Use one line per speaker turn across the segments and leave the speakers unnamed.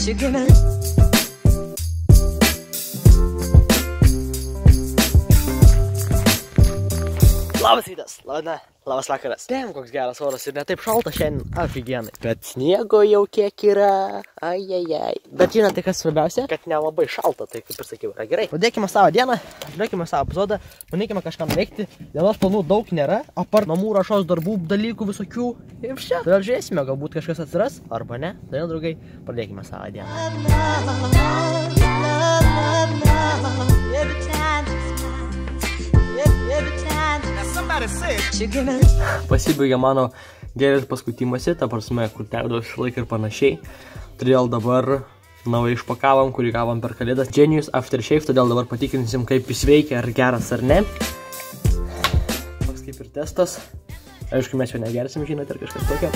Labas rytas, labas vakaras. Tem, koks geras oras ir ne taip šalta šiandien, afigienai. Bet sniego jau kiek yra, ajajai. Bet žinote, kas svarbiausia? Kad nelabai šalta, tai kaip ir sakiau, yra gerai. Pradėkime savo dieną, žiūrėkime savo epizodą, manykime kažką nuveikti. Dienos planų daug nėra, apart namų rašos darbų, dalykų visokių. Ir čia. Todėl žiūrėsime, galbūt kažkas atsiras, arba ne. Todėl, draugai, pradėkime savo dieną. Pasibaigė mano geras paskutimuose, ta prasme, kur tekdavo išlaikį ir panašiai. Todėl dabar naują išpakavom, kurį gavom per kalėdas. Genius Aftershave, todėl dabar patikrinsim, kaip jis veikia, ar geras ar ne. Toks kaip ir testas. Aišku, mes jo negersim, žinote, ar kažkas tokio.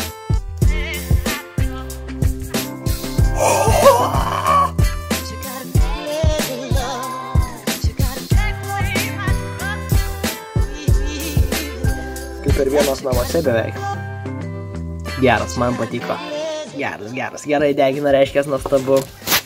Per vienos namuose beveik. Geras, man patiko. Geras. Gerai degina, reiškia, nuostabu.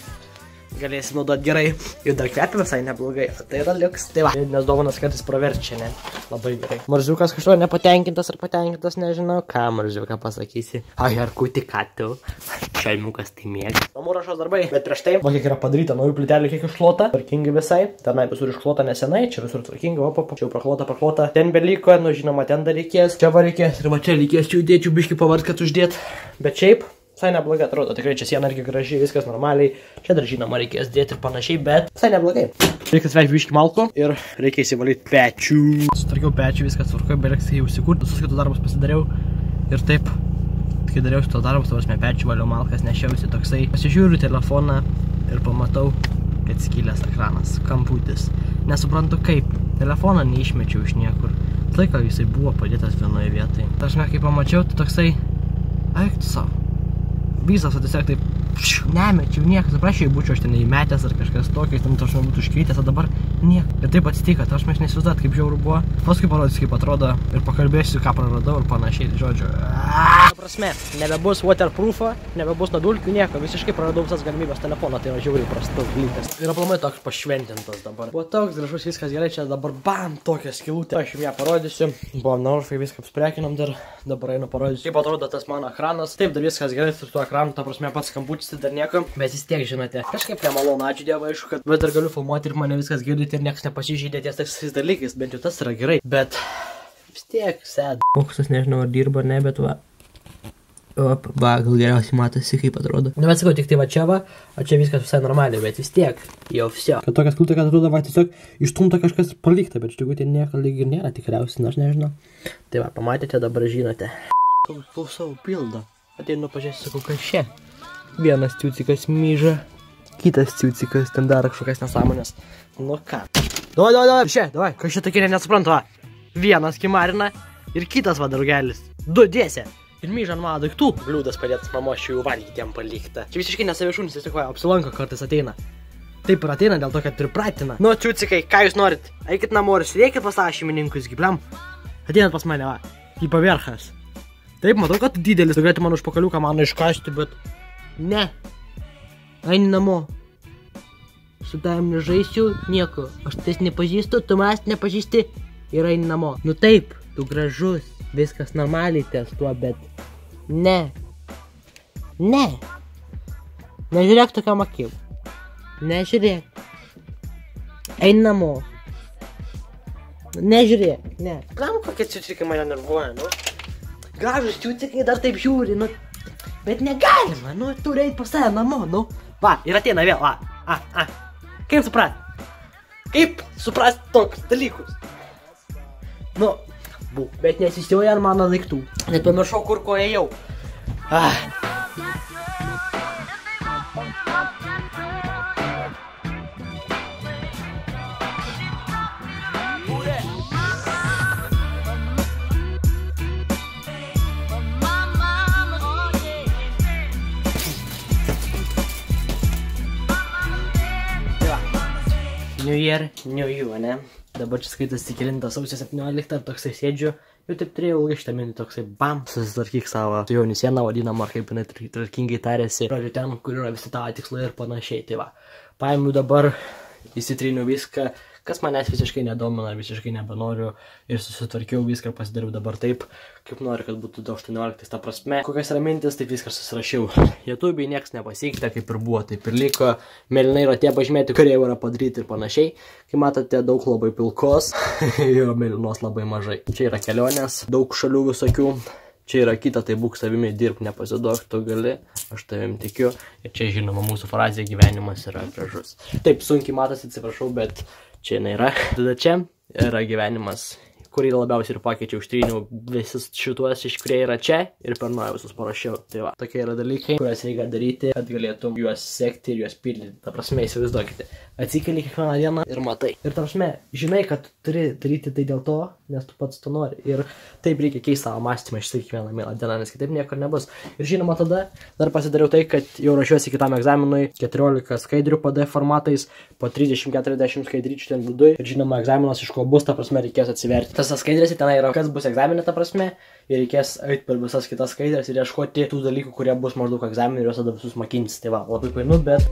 Galėsi naudoti gerai. Ir dar kvepia visai neblogai. Tai yra liuks. Tai va, nes dovanas kartais praverčia, ne? Labai gerai. Marziukas kažko nepatenkintas ar patenkintas, nežinau. Ką Marziuką pasakysi? Ai, ar kuti ką tu? Šalmiukas tai mėga. Namų rašos darbai. Bet prieš tai, va kiek yra padaryta, naujų plytelių kiek išklota. Tvarkingai visai. Tenai visur išklota nesenai. Čia visur tvarkingai. Čia jau praklota. Ten beliko, nu žinoma, ten dar reikės. Čia va reikės. Ir va čia reikės čia judėčiau biškį pavart, kad uždėt. Bet šiaip visai neblogai atrodo, tikrai čia siena irgi gražiai, viskas normaliai. Čia dar žinoma reikės dėti ir panašiai, bet visai neblogai. Reikia sveiki biškį malko ir reikia įsivalyti pečių. Sutvarkiau pečių, viskas tvarkoju, beliks jį užsikurti. Visus kitus darbus pasidariau ir taip, kai dariau šitos darbus, tavasme pečių valiau malkas, nešiausi toksai. Pasižiūriu telefoną ir pamatau, kad skylės ekranas, kamputis. Nesuprantu kaip, telefoną neišmečiau iš niekur. Laiko jisai buvo padėtas vienoje vietoje. Tašme, kai pamačiau, tai toksai, eik tu savo. Visas, o tiesiog taip nemečiau niekas, aprašiau, būčiau aš ten įmetęs ar kažkas tokio, ten tašme būtų iškritęs, o dabar niek. Ir taip atsitiko, tašme aš nesivizduot, kaip žiauru buvo. Paskui parodysiu, kaip atrodo ir pakalbėsiu, ką praradau ir panašiai, žodžiu. Prasme, nebebus waterproofo, nebebus nuo dulkių, nieko, visiškai praradau visas galimybės telefoną, tai yra žiauriai prastas dalykas. Ir aplamai toks pašventintas dabar. Buvo toks gražus, viskas gerai, čia dabar bam, tokia skylutė. Aš jums ją parodysiu. Buvom Norfai, viską apsprekinom dar, dabar einu parodysiu. Kaip atrodo tas mano ekranas. Taip, dar viskas gerai su tuo ekranu, ta prasme pats kamputis, tai dar nieko. Bet vis tiek, žinote, kažkaip nemalonu, ačiū Dievui, aišku, kad vis dar galiu filmuoti ir mane viskas girdite ir niekas nepasižeidė ties tais dalykais, bent jau tas yra gerai. Bet vis tiek sėda. Fokusas nežinau, ar dirba ar ne, bet va. Op, va, gal geriausiai matosi, kaip atrodo. Nu, bet sakau, tik tai va čia va, o čia viskas visai normaliai, bet vis tiek, jau visio. Kad tokia skylutė, kad atrodo, va, tiesiog išstumta kažkas palikta, bet iš tikrųjų ten nieko lyg ir nėra tikriausiai, aš nežinau. Tai va, pamatėte, dabar žinote. Klausau pildo. Ateinu pažiūrėsiu, sakau, kas čia. Vienas ciucikas myža, kitas ciucikas ten daro kažkokias nesąmonės. Nu ką. Davai, čia, davai, kas čia tokie nesuprantu, va. Vienas kimarina ir kitas va draugelis. Du dėse. Ir myža ant mano daiktų. Bliūdas padėtas mamos čia jau valgyti jam palikta. Čia visiškai nesavišūnis, tiesiog va, apsilanko kartais ateina. Taip ir ateina dėl to, kad pripratina. Nu, ciucikai, ką jūs norit? Eikit namo ir sėdėkit pas savo šeimininkus, gibliam. Ateinat pas mane, va. Į paverchas. Taip, matau, kad didelis. Tu galėtum man už pakaliuką mano iškasti, bet ne. Eini namo. Su tavim nežaisiu nieko. Aš tais nepažįstu, tu manęs nepažįsti ir eini namo. Nu taip, tu gražus. Viskas normaliai ties tuo, bet ne. Ne. Nežiūrėk tokiam akim. Nežiūrėk. Eini namo. Nežiūrėk, ne. Kam kokie ciucikai mane nervuoja, nu? Gražus ciucikai dar taip žiūri, nu. Bet negalima, nu, turi eit pas save namo, nu. Va, ir ateina vėl, va. Kaip suprast? Kaip suprast toks dalykus? Nu, bet nesisiauja ant mano daiktų. Net pamiršau, kur ko ėjau. New Year, New You, ne? Dabar čia skaitas įkelintas sausio 17, toksai sėdžiu Ir taip turėjau ilgai šitą mintį toksai, bam, susitvarkyk savo svajonių sieną vadinamą, ar kaip jinai tvarkingai tarėsi, žodžiu, ten, kur yra visi tavo tikslai ir panašiai. Tai va, paėmiau dabar, įsitriniu viską, kas manęs visiškai nedomina, visiškai nebenoriu ir susitvarkiau viską, pasidariau dabar taip, kaip noriu, kad būtų 18, ta prasme. Kokias yra mintis, taip viską susirašiau. YouTube'ai nieks nepasikeitė, kaip ir buvo, taip ir liko. Mėlynai yra tie pažymėti, kurie jau yra padaryti ir panašiai. Kai matote, daug labai pilkos, jo mėlynos labai mažai. Čia yra kelionės, daug šalių visokių. Čia yra kita, tai būk savimi, dirbk, nepasiduok, tu gali, aš tavim tikiu. Ir čia žinoma mūsų frazė, gyvenimas yra gražus. Taip, sunkiai matosi, atsiprašau, bet čia jinai yra. Tada čia yra gyvenimas, kurį labiausiai ir pakeičiau, ištryniau visus šituos, iš kurie yra čia ir per naują visus parašiau. Tai va, tokie yra dalykai, kuriuos reikia daryti, kad galėtum juos sekti ir juos pildyti. Ta prasme, įsivaizduokite, atsikeli kiekvieną dieną ir matai. Ir ta prasme, žinai, kad turi daryti tai dėl to, nes tu pats to nori. Ir taip reikia keisti savo mąstymą iš kiekvieną mielą dieną, nes kitaip niekur nebus. Ir žinoma, tada dar pasidariau tai, kad jau ruošiuosi kitam egzaminui 14 skaidrių PDF formatais, po 30-40 skaidryčių ten būdui. Ir žinoma, egzaminas iš ko bus, ta prasme, reikės atsiverti. Tas skaidrėse ten yra, kas bus egzaminė, ta prasme, ir reikės eiti per visas kitas skaidrės ir ieškoti tų dalykų, kurie bus maždaug egzaminė ir juos tada visus mokintis. Tai va, labai painu, bet...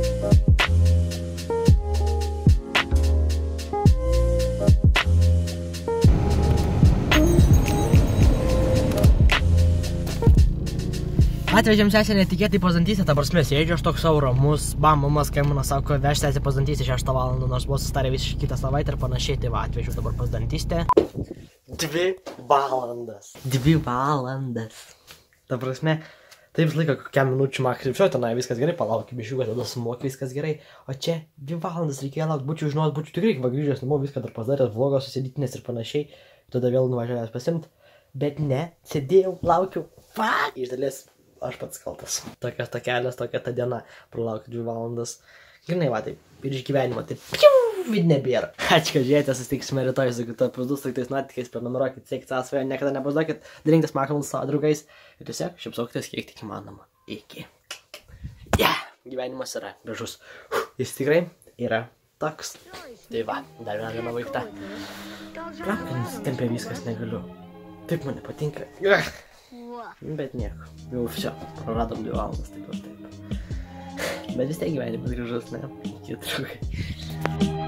Atvežėm sesę netikėtai pas dantystę, ta prasme, sėdžiu aš toks savo ramus, bam, mama skambina, sako, veš sesę pas dantystę 6 valandą, nors buvo sustarę visiškai kitą savaitę ir panašiai, tai va, atvežiu dabar pas dantystę. 2 valandas. 2 valandas. Ta prasme, taip laiko kokiam minučių maksimum, tenai viskas gerai, palauk, bišiuką, tada sumok, viskas gerai, o čia 2 valandas reikėjo laukti, būčiau žinot, būčiau tikrai, va grįžęs namo, viską dar pasidaręs, vlogas susidytinės ir panašiai, tada vėl nuvažiavęs pasimt, bet ne, sėdėjau, laukiau, fuck, iš dalies. Aš pats kaltas. Tokias takelės, tokia ta diena, pralaukti 2 valandas. Grinai, va, taip, ir iš gyvenimo, taip, vid nebėra. Ačiū, kad žiūrėjote, susitiksime rytoj su kitu epizodu, su kitais nuotykiais, prenumeruokit, siekit savo svajonę, niekada nepasiduokit, dalinkitės makalus savo draugais ir tiesiog šypsokitės kiek tik įmanoma. Iki. Gyvenimas yra gražus. Jis tikrai yra toks. Tai va, dar viena diena baigta. Prakanus tempė viskas negaliu. Taip man nepatinka. Bet nieko, jau vsio, praradom 2 valandas, taip aš taip. Bet vis tiek gyvenimas gražus, ne? Iki draugai.